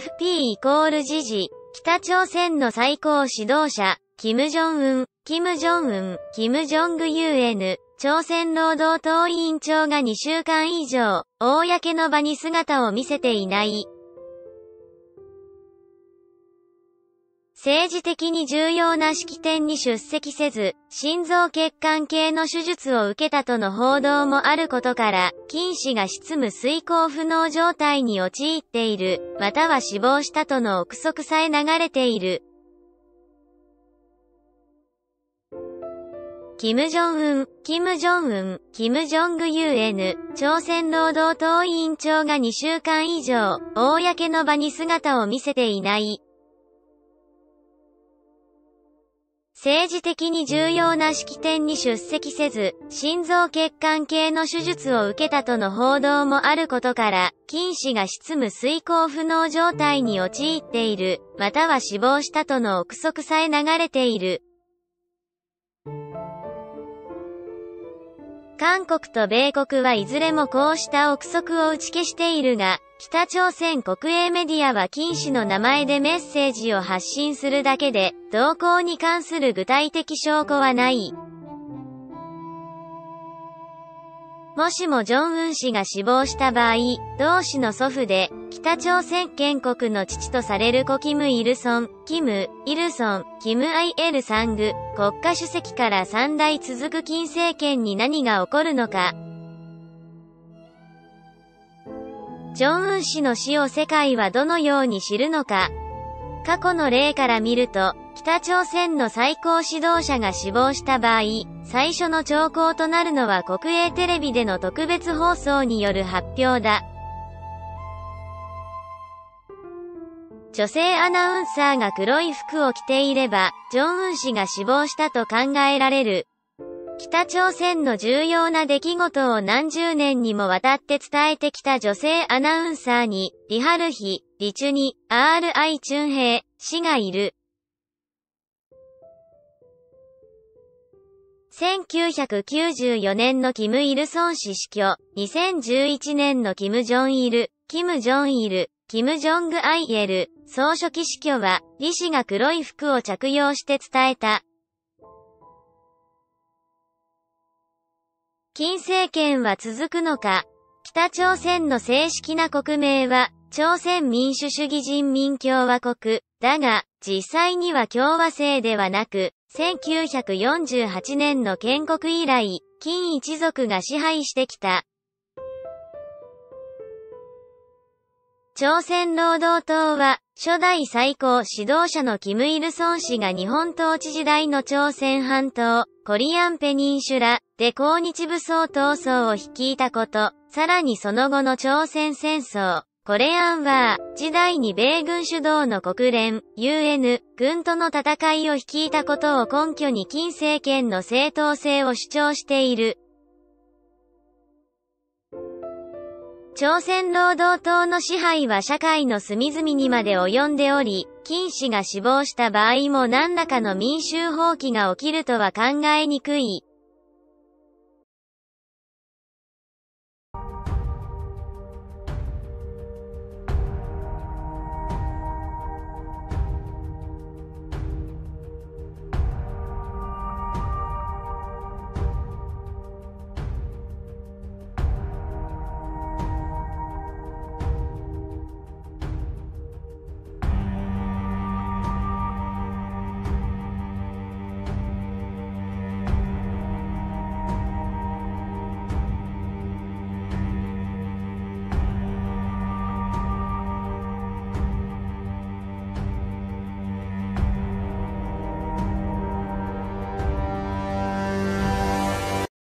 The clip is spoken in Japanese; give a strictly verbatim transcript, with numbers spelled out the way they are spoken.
ピー イコール時事、北朝鮮の最高指導者、キム・ジョンウン、キム・ジョンウン、キム・ジョング ユーエヌ、朝鮮労働党委員長がにしゅうかん以上、公の場に姿を見せていない。政治的に重要な式典に出席せず、心臓血管系の手術を受けたとの報道もあることから、金氏が執務遂行不能状態に陥っている、または死亡したとの憶測さえ流れている。キム・ジョンウン、キム・ジョンウン、キム・ジョング ユーエヌ、朝鮮労働党委員長がにしゅうかん以上、公の場に姿を見せていない。政治的に重要な式典に出席せず、心臓血管系の手術を受けたとの報道もあることから、金氏が執務遂行不能状態に陥っている、または死亡したとの憶測さえ流れている。韓国と米国はいずれもこうした憶測を打ち消しているが、北朝鮮国営メディアは金氏の名前でメッセージを発信するだけで、動向に関する具体的証拠はない。もしもジョンウン氏が死亡した場合、同氏の祖父で、北朝鮮建国の父とされる故キム・イルソン、キム・イルソン、キム・アイエルサング、国家主席から三代続く金政権に何が起こるのか。ジョンウン氏の死を世界はどのように知るのか。過去の例から見ると、北朝鮮の最高指導者が死亡した場合、最初の兆候となるのは国営テレビでの特別放送による発表だ。女性アナウンサーが黒い服を着ていれば、ジョンウン氏が死亡したと考えられる。北朝鮮の重要な出来事を何十年にもわたって伝えてきた女性アナウンサーに、リハルヒ、リチュニ、アールアイチュンヘイ氏がいる。せんきゅうひゃくきゅうじゅうよねんのキム・イルソン氏死去、にせんじゅういちねんのキム・ジョンイル、キム・ジョンイル、キム・ジョング・アイエル、総書記死去は、リ氏が黒い服を着用して伝えた。金政権は続くのか。北朝鮮の正式な国名は、朝鮮民主主義人民共和国、だが、実際には共和制ではなく、せんきゅうひゃくよんじゅうはちねんの建国以来、金一族が支配してきた。朝鮮労働党は、初代最高指導者のキム・イルソン氏が日本統治時代の朝鮮半島、コリアンペニンシュラで抗日武装闘争を率いたこと、さらにその後の朝鮮戦争、コレアンワー時代に米軍主導の国連、ユーエヌ、軍との戦いを率いたことを根拠に金政権の正当性を主張している。朝鮮労働党の支配は社会の隅々にまで及んでおり、金氏が死亡した場合も何らかの民衆蜂起が起きるとは考えにくい。